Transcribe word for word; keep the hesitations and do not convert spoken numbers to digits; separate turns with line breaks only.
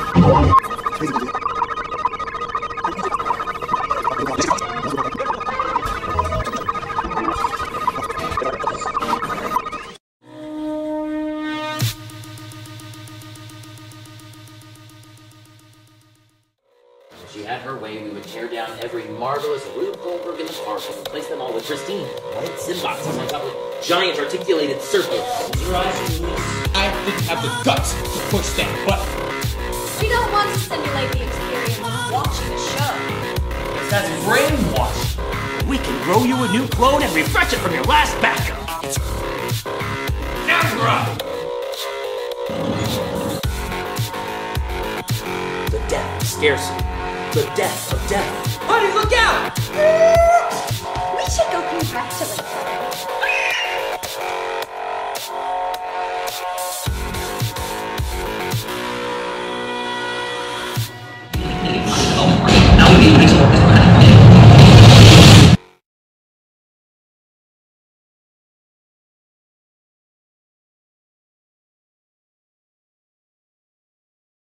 She had her way, we would tear down every marvelous Rube Goldberg in the park and replace them all with pristine white symboxes on top of giant articulated circles.
I didn't have the guts to push that button.
We don't want to simulate the experience of watching a show.
That's brainwashing.
We can grow you a new clone and refresh it from your last backup.
Camera!
The death of scarcity. The death of death.
Honey, look out!